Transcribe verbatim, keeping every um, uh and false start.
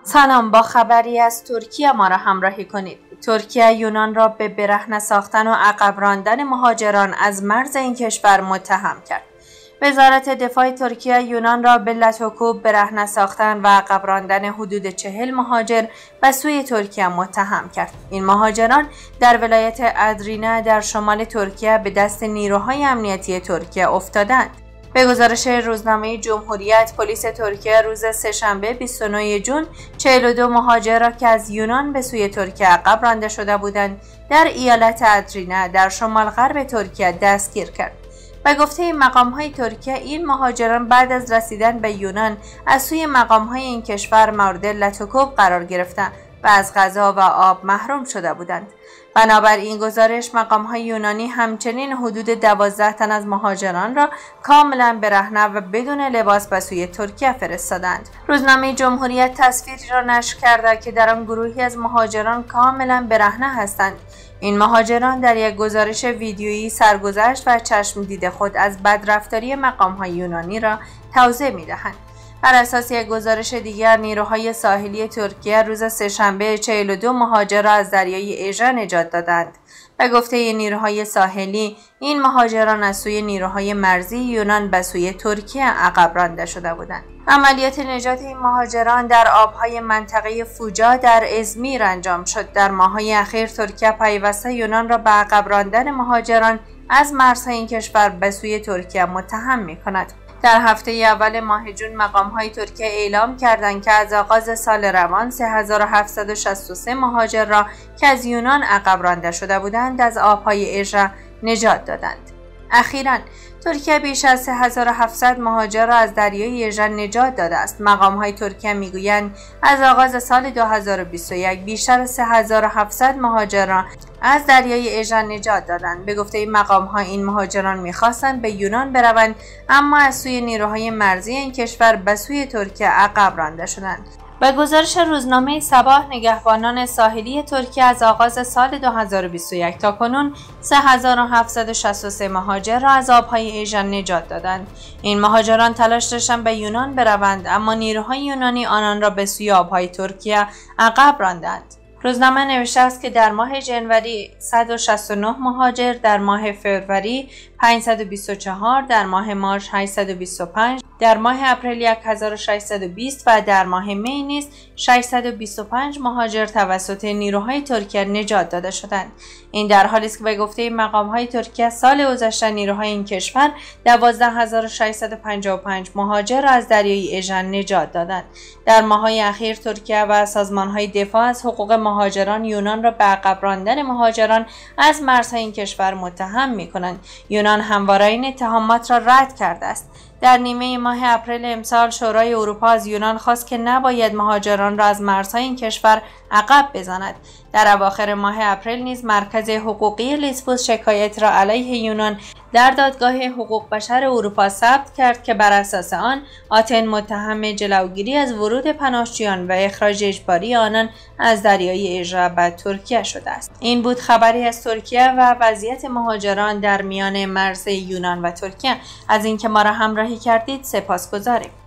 سلام، با خبری از ترکیه ما را همراهی کنید. ترکیه یونان را به برهنه ساختن و عقب راندن مهاجران از مرز این کشور متهم کرد. وزارت دفاع ترکیه یونان را به لتوکوب برهنه ساختن و عقب راندن حدود چهل مهاجر به سوی ترکیه متهم کرد. این مهاجران در ولایت ادرینه در شمال ترکیه به دست نیروهای امنیتی ترکیه افتادند. به گزارش روزنامه جمهوریت، پلیس ترکیه روز سه‌شنبه بیست و نهم ژوئن چهل و دو مهاجر را که از یونان به سوی ترکیه عقب رانده شده بودند در ایالت ادرینه در شمال غرب ترکیه دستگیر کرد. به گفته مقام‌های ترکیه، این مهاجران بعد از رسیدن به یونان از سوی مقام‌های این کشور مورد لتوکوب قرار گرفتند و از غذا و آب محروم شده بودند. بنابراین گزارش، مقام‌های یونانی همچنین حدود دوازده تن از مهاجران را کاملا برهنه و بدون لباس به سوی ترکیه فرستادند. روزنامه جمهوریت تصویری را نشر کرده که در آن گروهی از مهاجران کاملا برهنه هستند. این مهاجران در یک گزارش ویدیویی سرگذشت و چشم دید خود از بدرفتاری مقام‌های یونانی را توضیح می‌دهند. بر اساس یک گزارش دیگر، نیروهای ساحلی ترکیه روز سه‌شنبه چهل و دو مهاجر را از دریای اژه نجات دادند. به گفته نیروهای ساحلی، این مهاجران از سوی نیروهای مرزی یونان به سوی ترکیه عقب رانده شده بودند. عملیات نجات این مهاجران در آبهای منطقه فوجا در ازمیر انجام شد. در ماه‌های اخیر ترکیه پیوسته یونان را به عقب راندن مهاجران از مرزهای این کشور به سوی ترکیه متهم می‌کند. در هفته اول ماه ژوئن مقام‌های ترکیه اعلام کردند که از آغاز سال روان سه هزار و هفتصد و شصت و سه مهاجر را که از یونان عقب رانده شده بودند از آبهای اژه نجات دادند. اخیراً ترکیه بیش از سه هزار و هفتصد مهاجر را از دریای اژه نجات داده است. مقام‌های ترکیه می‌گویند از آغاز سال دو هزار و بیست و یک بیشتر از سه هزار و هفتصد مهاجر را از دریای اژه نجات دادند. به گفته این مقام‌ها، این مهاجران می‌خواستند به یونان بروند، اما از سوی نیروهای مرزی این کشور به سوی ترکیه عقب رانده شدند. به گزارش روزنامه صباح، نگهبانان ساحلی ترکیه از آغاز سال دو هزار و بیست و یک تا کنون سه هزار و هفتصد و شصت و سه مهاجر را از آبهای اژه نجات دادند. این مهاجران تلاش داشتند به یونان بروند، اما نیروهای یونانی آنان را به سوی آبهای ترکیه عقب راندند. روزنامه نوشته است که در ماه ژانویه صد و شصت و نه مهاجر، در ماه فوریه پانصد و بیست و چهار، در ماه مارس هشتصد و بیست و پنج، در ماه اپریل هزار و ششصد و بیست و در ماه می نیز ششصد و بیست و پنج مهاجر توسط نیروهای ترکیه نجات داده شدند. این در حالی است که به گفته مقام‌های ترکیه سال گذشته نیروهای این کشور دوازده هزار و ششصد و پنجاه و پنج مهاجر را از دریای اژه نجات دادند. در ماه‌های اخیر ترکیه و سازمان‌های دفاع از حقوق مهاجران یونان را به عقب راندن مهاجران از مرزهای این کشور متهم می‌کنند. یونان همواره این اتهامات را رد کرده است. در نیمه ماه اپریل امسال شورای اروپا از یونان خواست که نباید مهاجران را از مرزهای این کشور عقب بزند. در اواخر ماه اپریل نیز مرکز حقوقی لیسبوس شکایت را علیه یونان در دادگاه حقوق بشر اروپا ثبت کرد که بر اساس آن آتن متهم جلوگیری از ورود پناهجویان و اخراج اجباری آنان از دریای اژه به ترکیه شده است. این بود خبری از ترکیه و وضعیت مهاجران در میان مرز یونان و ترکیه. از اینکه ما را همراهی کردید سپاسگزاریم.